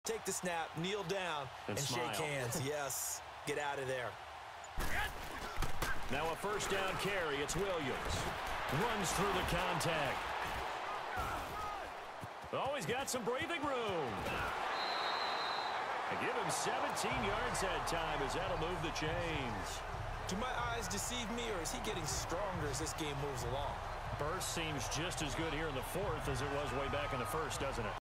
Take the snap, kneel down, and shake hands. Yes, get out of there. Now a first down carry. It's Williams. Runs through the contact. Oh, he's got some breathing room. Give him 17 yards that time as that'll move the chains. Do my eyes deceive me, or is he getting stronger as this game moves along? Burst seems just as good here in the fourth as it was way back in the first, doesn't it?